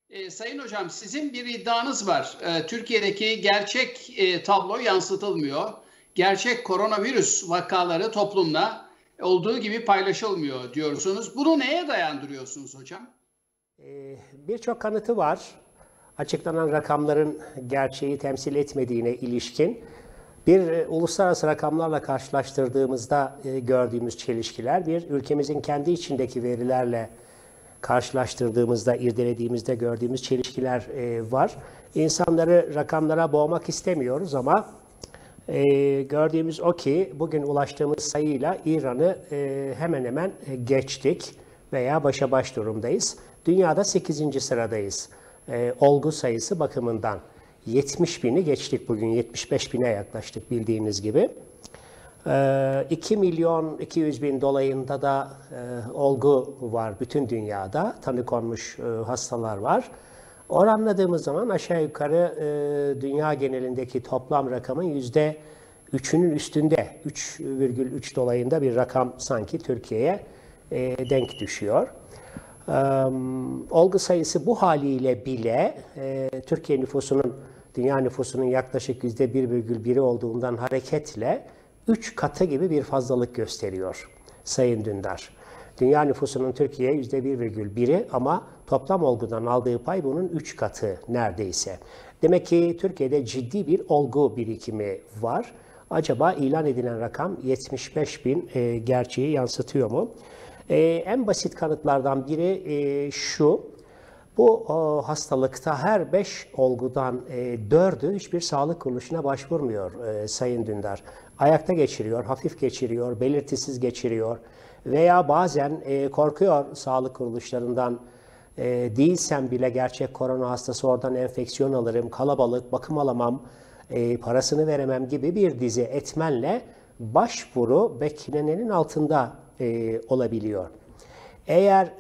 Sayın Hocam, sizin bir iddianız var. Türkiye'deki gerçek tablo yansıtılmıyor. Gerçek koronavirüs vakaları toplumla olduğu gibi paylaşılmıyor diyorsunuz. Bunu neye dayandırıyorsunuz hocam? Birçok kanıtı var. Açıklanan rakamların gerçeği temsil etmediğine ilişkin. Uluslararası rakamlarla karşılaştırdığımızda gördüğümüz çelişkiler, bir ülkemizin kendi içindeki verilerle karşılaştırdığımızda, irdelediğimizde gördüğümüz çelişkiler var. İnsanları rakamlara boğmak istemiyoruz ama gördüğümüz o ki bugün ulaştığımız sayıyla İran'ı hemen hemen geçtik veya başa baş durumdayız. Dünyada 8. sıradayız. Olgu sayısı bakımından 70 bini geçtik bugün, 75 bine yaklaştık bildiğiniz gibi. 2 milyon 200 bin dolayında da olgu var bütün dünyada, tanı konmuş hastalar var. Oranladığımız zaman aşağı yukarı dünya genelindeki toplam rakamın %3'ünün üstünde, 3,3 dolayında bir rakam sanki Türkiye'ye denk düşüyor. Olgu sayısı bu haliyle bile Türkiye nüfusunun, dünya nüfusunun yaklaşık %1,1'i olduğundan hareketle 3 katı gibi bir fazlalık gösteriyor Sayın Dündar. Dünya nüfusunun Türkiye %1,1'i ama toplam olgudan aldığı pay bunun 3 katı neredeyse. Demek ki Türkiye'de ciddi bir olgu birikimi var. Acaba ilan edilen rakam 75 bin gerçeği yansıtıyor mu? En basit kanıtlardan biri şu. Bu hastalıkta her 5 olgudan 4'ü hiçbir sağlık kuruluşuna başvurmuyor Sayın Dündar. Ayakta geçiriyor, hafif geçiriyor, belirtisiz geçiriyor veya bazen korkuyor sağlık kuruluşlarından, değilsem bile gerçek korona hastası oradan enfeksiyon alırım, kalabalık, bakım alamam, parasını veremem gibi bir dizi etmenle başvuru beklenenin altında olabiliyor. Eğer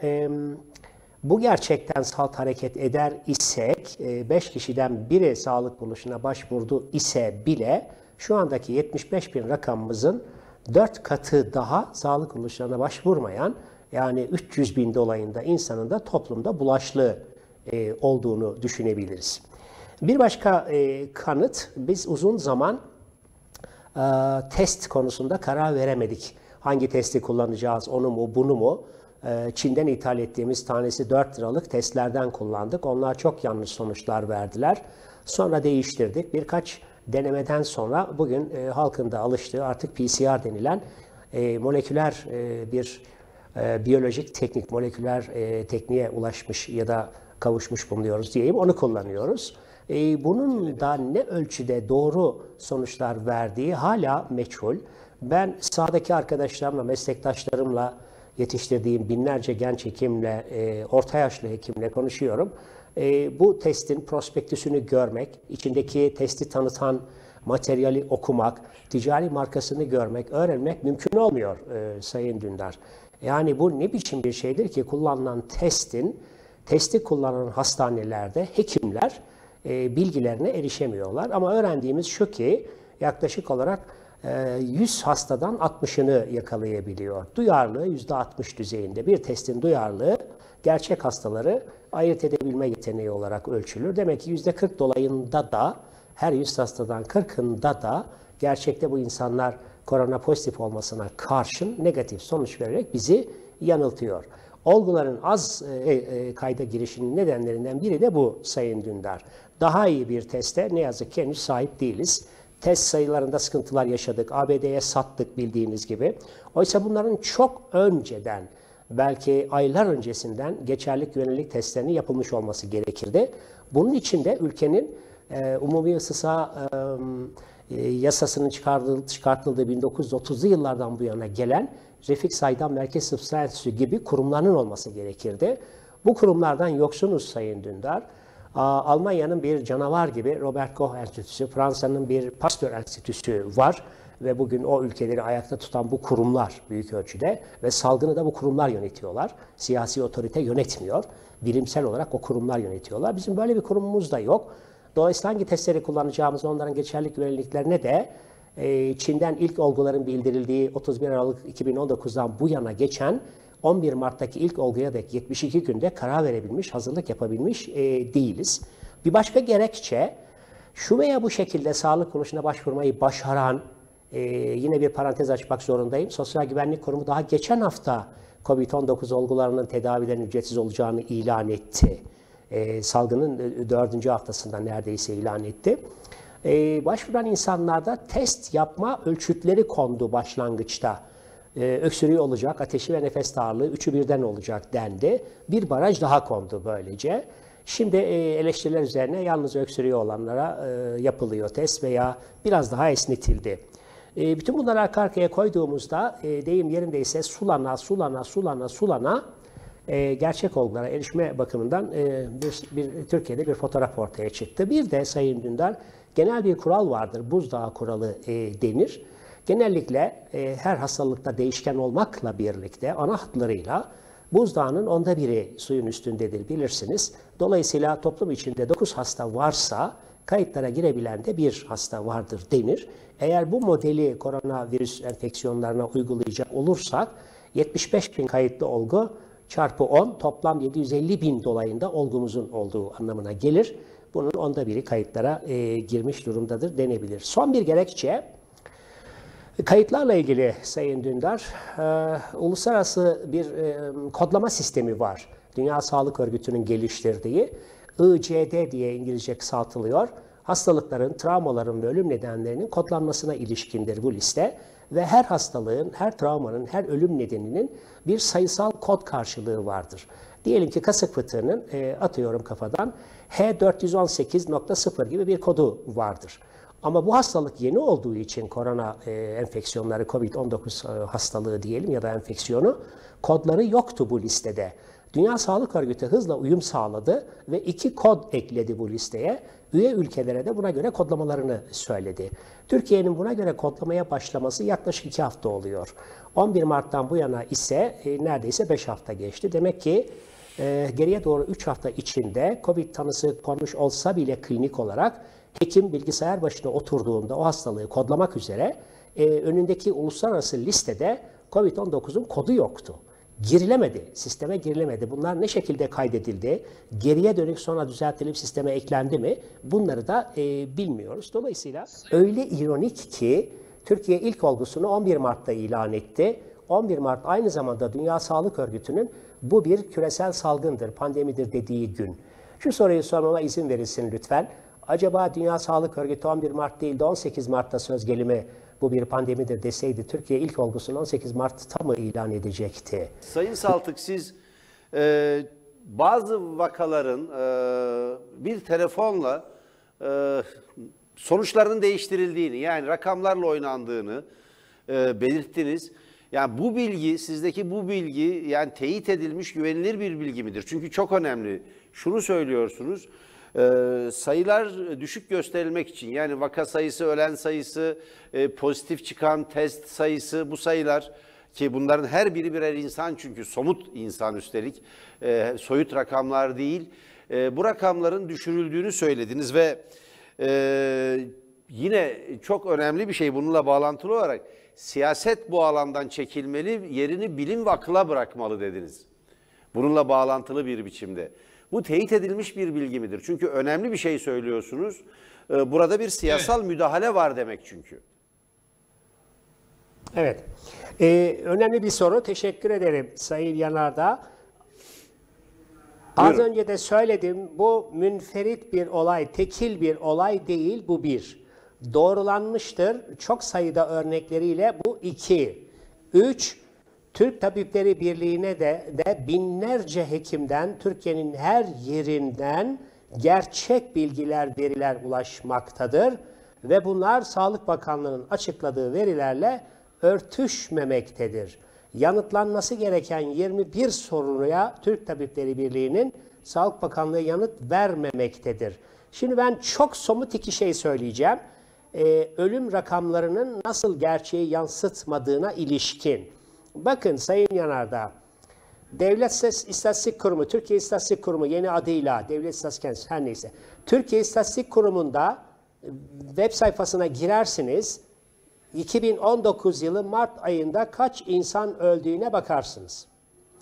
bu gerçekten salt hareket eder isek, 5 kişiden biri sağlık kuruluşuna başvurdu ise bile şu andaki 75 bin rakamımızın 4 katı daha sağlık kuruluşlarına başvurmayan, yani 300 bin dolayında insanın da toplumda bulaşlı olduğunu düşünebiliriz. Bir başka kanıt, biz uzun zaman test konusunda karar veremedik. Hangi testi kullanacağız, onu mu, bunu mu? Çin'den ithal ettiğimiz tanesi 4 liralık testlerden kullandık. Onlar çok yanlış sonuçlar verdiler. Sonra değiştirdik. Birkaç denemeden sonra bugün halkın da alıştığı artık PCR denilen moleküler bir biyolojik teknik, moleküler tekniğe ulaşmış ya da kavuşmuş bulunuyoruz diyeyim. Onu kullanıyoruz. Bunun da ne ölçüde doğru sonuçlar verdiği hala meçhul. Ben sahadaki arkadaşlarımla, meslektaşlarımla, yetiştirdiğim binlerce genç hekimle, orta yaşlı hekimle konuşuyorum. Bu testin prospektüsünü görmek, içindeki testi tanıtan materyali okumak, ticari markasını görmek, öğrenmek mümkün olmuyor Sayın Dündar. Yani bu ne biçim bir şeydir ki kullanılan testi kullanan hastanelerde hekimler bilgilerine erişemiyorlar. Ama öğrendiğimiz şu ki yaklaşık olarak 100 hastadan 60'ını yakalayabiliyor. Duyarlılığı %60 düzeyinde. Bir testin duyarlılığı gerçek hastaları ayırt edebilme yeteneği olarak ölçülür. Demek ki %40 dolayında da her 100 hastadan 40'ında da gerçekte bu insanlar korona pozitif olmasına karşın negatif sonuç vererek bizi yanıltıyor. Olguların az kayda girişinin nedenlerinden biri de bu Sayın Dündar. Daha iyi bir teste ne yazık ki henüz sahip değiliz. Test sayılarında sıkıntılar yaşadık. ABD'ye sattık bildiğiniz gibi. Oysa bunların çok önceden, belki aylar öncesinden geçerlilik güvenilirlik testlerinin yapılmış olması gerekirdi. Bunun için de ülkenin umumi ısısa yasasının çıkartıldığı 1930'lu yıllardan bu yana gelen Refik Saydam Merkez Tıp Enstitüsü gibi kurumların olması gerekirdi. Bu kurumlardan yoksunuz Sayın Dündar. Almanya'nın bir canavar gibi Robert Koch Enstitüsü, Fransa'nın bir Pasteur Enstitüsü var ve bugün o ülkeleri ayakta tutan bu kurumlar büyük ölçüde ve salgını da bu kurumlar yönetiyorlar. Siyasi otorite yönetmiyor. Bilimsel olarak o kurumlar yönetiyorlar. Bizim böyle bir kurumumuz da yok. Dolayısıyla hangi testleri kullanacağımızı, onların geçerlilik güvenilirliklerine de Çin'den ilk olguların bildirildiği 31 Aralık 2019'dan bu yana geçen 11 Mart'taki ilk olguya dek 72 günde karar verebilmiş, hazırlık yapabilmiş değiliz. Bir başka gerekçe, şu veya bu şekilde sağlık kuruluşuna başvurmayı başaran, yine bir parantez açmak zorundayım. Sosyal Güvenlik Kurumu daha geçen hafta COVID-19 olgularının tedavilerin ücretsiz olacağını ilan etti. Salgının 4. haftasında neredeyse ilan etti. Başvuran insanlarda test yapma ölçütleri kondu başlangıçta. Öksürüğü olacak, ateşi ve nefes darlığı üçü birden olacak dendi. Bir baraj daha kondu böylece. Şimdi eleştiriler üzerine yalnız öksürüğü olanlara yapılıyor test veya biraz daha esnetildi. Bütün bunları arka arkaya koyduğumuzda deyim yerindeyse sulana gerçek olgulara erişme bakımından Türkiye'de bir fotoğraf ortaya çıktı. Bir de Sayın Dündar, genel bir kural vardır, buzdağı kuralı denir. Genellikle her hastalıkta değişken olmakla birlikte ana hatlarıyla buzdağının 1/10 suyun üstündedir bilirsiniz. Dolayısıyla toplum içinde 9 hasta varsa kayıtlara girebilen de bir hasta vardır denir. Eğer bu modeli koronavirüs enfeksiyonlarına uygulayacak olursak 75.000 kayıtlı olgu çarpı 10 toplam 750.000 dolayında olgumuzun olduğu anlamına gelir. Bunun 1/10 kayıtlara girmiş durumdadır denebilir. Son bir gerekçe, kayıtlarla ilgili Sayın Dündar, uluslararası bir kodlama sistemi var. Dünya Sağlık Örgütü'nün geliştirdiği ICD diye İngilizce kısaltılıyor. Hastalıkların, travmaların ve ölüm nedenlerinin kodlanmasına ilişkindir bu liste. Ve her hastalığın, her travmanın, her ölüm nedeninin bir sayısal kod karşılığı vardır. Diyelim ki kasık fıtığının, atıyorum kafadan, H418.0 gibi bir kodu vardır. Ama bu hastalık yeni olduğu için korona enfeksiyonları, COVID-19 hastalığı diyelim ya da enfeksiyonu, kodları yoktu bu listede. Dünya Sağlık Örgütü hızla uyum sağladı ve 2 kod ekledi bu listeye. Üye ülkelere de buna göre kodlamalarını söyledi. Türkiye'nin buna göre kodlamaya başlaması yaklaşık 2 hafta oluyor. 11 Mart'tan bu yana ise neredeyse 5 hafta geçti. Demek ki geriye doğru 3 hafta içinde COVID tanısı konmuş olsa bile klinik olarak hekim bilgisayar başına oturduğunda o hastalığı kodlamak üzere önündeki uluslararası listede COVID-19'un kodu yoktu. Girilemedi, sisteme girilemedi. Bunlar ne şekilde kaydedildi? Geriye dönük sonra düzeltilip sisteme eklendi mi? Bunları da bilmiyoruz. Dolayısıyla öyle ironik ki Türkiye ilk olgusunu 11 Mart'ta ilan etti. 11 Mart aynı zamanda Dünya Sağlık Örgütü'nün bu bir küresel salgındır, pandemidir dediği gün. Şu soruyu sormama izin verilsin lütfen. Acaba Dünya Sağlık Örgütü 11 Mart değil de 18 Mart'ta söz gelimi bu bir pandemidir deseydi Türkiye ilk olgusunu 18 Mart'ta mı ilan edecekti? Sayın Saltık, siz bazı vakaların bir telefonla sonuçlarının değiştirildiğini, yani rakamlarla oynandığını belirttiniz. Yani bu bilgi, sizdeki bu bilgi yani teyit edilmiş güvenilir bir bilgi midir? Çünkü çok önemli. Şunu söylüyorsunuz. Sayılar düşük gösterilmek için, yani vaka sayısı, ölen sayısı, pozitif çıkan test sayısı, bu sayılar ki bunların her biri birer insan, çünkü somut insan, üstelik soyut rakamlar değil, bu rakamların düşürüldüğünü söylediniz ve yine çok önemli bir şey bununla bağlantılı olarak, siyaset bu alandan çekilmeli, yerini bilim ve akıla bırakmalı dediniz. Bununla bağlantılı bir biçimde. Bu teyit edilmiş bir bilgi midir? Çünkü önemli bir şey söylüyorsunuz. Burada bir siyasal müdahale var demek çünkü. Evet. Önemli bir soru. Teşekkür ederim Sayın Yanardağ. Az önce de söyledim. Bu münferit bir olay, tekil bir olay değil. Bu bir. Doğrulanmıştır. Çok sayıda örnekleriyle bu 2. 3. Türk Tabipleri Birliği'ne de binlerce hekimden, Türkiye'nin her yerinden gerçek bilgiler, veriler ulaşmaktadır. Ve bunlar Sağlık Bakanlığı'nın açıkladığı verilerle örtüşmemektedir. Yanıtlanması gereken 21 soruya Türk Tabipleri Birliği'nin Sağlık Bakanlığı yanıt vermemektedir. Şimdi ben çok somut 2 şey söyleyeceğim. Ölüm rakamlarının nasıl gerçeği yansıtmadığına ilişkin. Bakın Sayın Yanardağ, Devlet İstatistik Kurumu, Türkiye İstatistik Kurumu yeni adıyla Devlet İstatistik, her neyse. Türkiye İstatistik Kurumu'nda web sayfasına girersiniz, 2019 yılı Mart ayında kaç insan öldüğüne bakarsınız.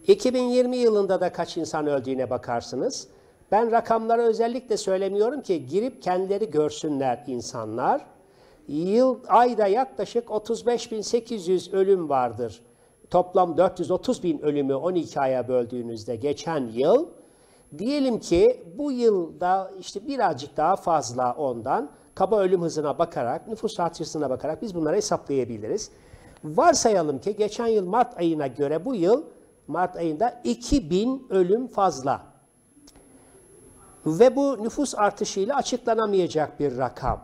2020 yılında da kaç insan öldüğüne bakarsınız. Ben rakamları özellikle söylemiyorum ki girip kendileri görsünler insanlar. Ayda yaklaşık 35.800 ölüm vardır. Toplam 430.000 ölümü 12 aya böldüğünüzde geçen yıl. Diyelim ki bu yılda işte birazcık daha fazla ondan kaba ölüm hızına bakarak, nüfus artışına bakarak biz bunları hesaplayabiliriz. Varsayalım ki geçen yıl Mart ayına göre bu yıl Mart ayında 2000 ölüm fazla. Ve bu nüfus artışıyla açıklanamayacak bir rakam.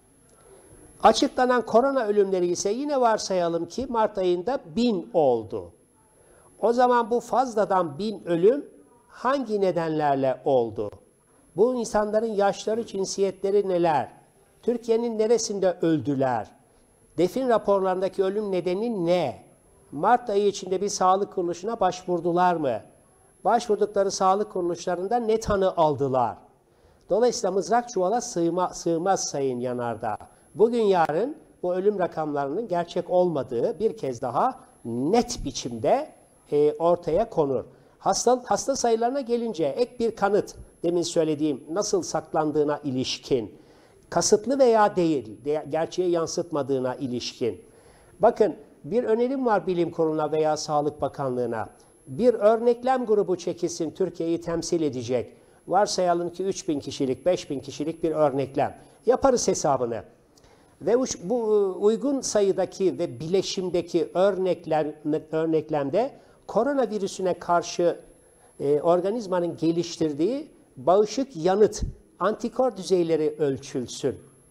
Açıklanan korona ölümleri ise yine varsayalım ki Mart ayında 1000 oldu. O zaman bu fazladan 1000 ölüm hangi nedenlerle oldu? Bu insanların yaşları, cinsiyetleri neler? Türkiye'nin neresinde öldüler? Defin raporlarındaki ölüm nedeni ne? Mart ayı içinde bir sağlık kuruluşuna başvurdular mı? Başvurdukları sağlık kuruluşlarında ne tanı aldılar? Dolayısıyla mızrak çuvala sığmaz Sayın Yanardağ. Bugün yarın bu ölüm rakamlarının gerçek olmadığı bir kez daha net biçimde ortaya konur. Hasta sayılarına gelince ek bir kanıt, demin söylediğim nasıl saklandığına ilişkin, kasıtlı veya değil, gerçeğe yansıtmadığına ilişkin. Bakın bir önerim var Bilim Kurulu'na veya Sağlık Bakanlığı'na. Bir örneklem grubu çekilsin Türkiye'yi temsil edecek. Varsayalım ki 3000 kişilik, 5000 kişilik bir örneklem. Yaparız hesabını. Ve bu uygun sayıdaki ve bileşimdeki örneklemde koronavirüsüne karşı organizmanın geliştirdiği bağışık yanıt, antikor düzeyleri ölçülsün.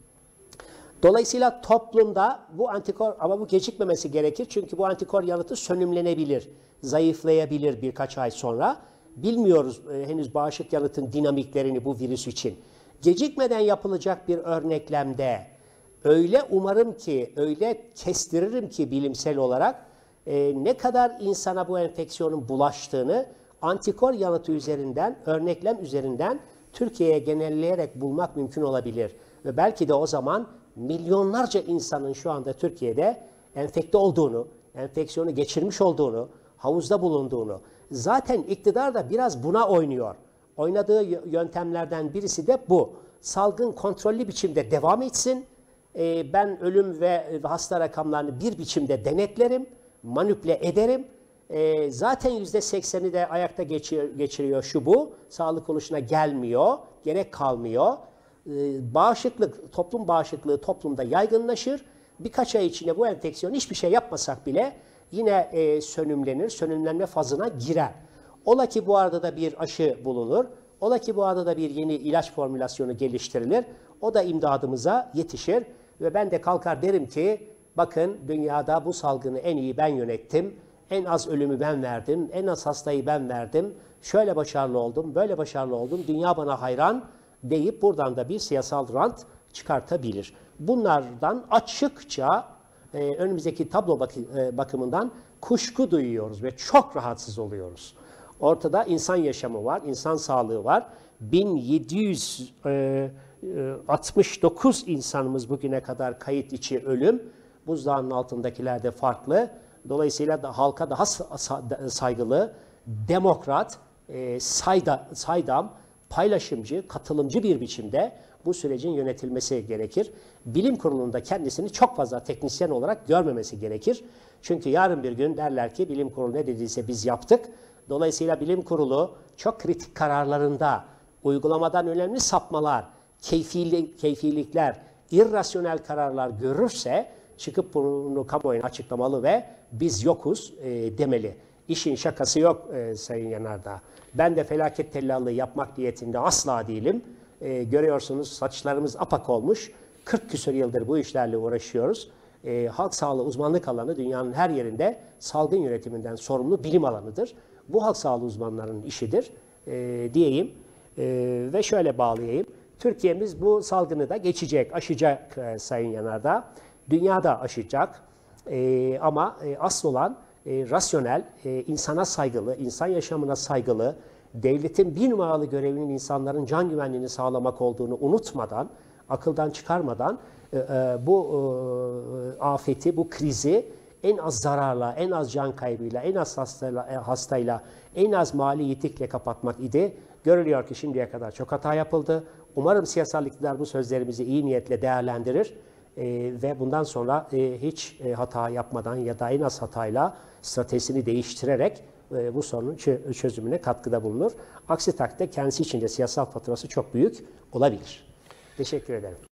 Dolayısıyla toplumda bu antikor, ama bu gecikmemesi gerekir çünkü bu antikor yanıtı sönümlenebilir, zayıflayabilir birkaç ay sonra. Bilmiyoruz henüz bağışık yanıtın dinamiklerini bu virüs için. Gecikmeden yapılacak bir örneklemde öyle umarım ki, öyle kestiririm ki bilimsel olarak ne kadar insana bu enfeksiyonun bulaştığını antikor yanıtı üzerinden, örneklem üzerinden Türkiye'ye genelleyerek bulmak mümkün olabilir. Ve belki de o zaman milyonlarca insanın şu anda Türkiye'de enfekte olduğunu, enfeksiyonu geçirmiş olduğunu, havuzda bulunduğunu, zaten iktidar da biraz buna oynuyor. Oynadığı yöntemlerden birisi de bu. Salgın kontrollü biçimde devam etsin. Ben ölüm ve hasta rakamlarını bir biçimde denetlerim, manipüle ederim. Zaten %80'i de ayakta geçiriyor şu bu. Sağlık kuruluşuna gelmiyor, gerek kalmıyor. Bağışıklık, toplum bağışıklığı toplumda yaygınlaşır. Birkaç ay içinde bu enfeksiyon hiçbir şey yapmasak bile yine sönümlenir, sönümlenme fazına girer. Ola ki bu arada da bir aşı bulunur. Ola ki bu arada da bir yeni ilaç formülasyonu geliştirilir. O da imdadımıza yetişir. Ve ben de kalkar derim ki bakın dünyada bu salgını en iyi ben yönettim. En az ölümü ben verdim. En az hastayı ben verdim. Şöyle başarılı oldum, böyle başarılı oldum. Dünya bana hayran deyip buradan da bir siyasal rant çıkartabilir. Bunlardan açıkça önümüzdeki tablo bakımından kuşku duyuyoruz ve çok rahatsız oluyoruz. Ortada insan yaşamı var, insan sağlığı var. 1769 insanımız bugüne kadar kayıt içi ölüm. Buzdağının altındakiler de farklı. Dolayısıyla da halka daha saygılı, demokrat, saydam, paylaşımcı, katılımcı bir biçimde bu sürecin yönetilmesi gerekir. Bilim kurulunda kendisini çok fazla teknisyen olarak görmemesi gerekir. Çünkü yarın bir gün derler ki bilim kurulu ne dediyse biz yaptık. Dolayısıyla bilim kurulu çok kritik kararlarında uygulamadan önemli sapmalar, keyfilikler, irrasyonel kararlar görürse çıkıp bunu kamuoyuna açıklamalı ve biz yokuz demeli. İşin şakası yok Sayın Yanardağ. Ben de felaket tellallığı yapmak niyetinde asla değilim. Görüyorsunuz saçlarımız apak olmuş. 40 küsur yıldır bu işlerle uğraşıyoruz. Halk sağlığı uzmanlık alanı dünyanın her yerinde salgın yönetiminden sorumlu bilim alanıdır. Bu halk sağlığı uzmanlarının işidir diyeyim ve şöyle bağlayayım. Türkiye'miz bu salgını da geçecek, aşacak Sayın Yanardağ. Dünyada aşacak ama asıl olan rasyonel, insana saygılı, insan yaşamına saygılı, devletin bir numaralı görevinin insanların can güvenliğini sağlamak olduğunu unutmadan, akıldan çıkarmadan bu afeti, bu krizi en az zararla, en az can kaybıyla, en az hastayla, en az mali yitikle kapatmak idi. Görülüyor ki şimdiye kadar çok hata yapıldı. Umarım siyasal iktidar bu sözlerimizi iyi niyetle değerlendirir ve bundan sonra hiç hata yapmadan ya da en az hatayla stratejisini değiştirerek bu sorunun çözümüne katkıda bulunur. Aksi takdirde kendisi için de siyasal faturası çok büyük olabilir. Teşekkür ederim.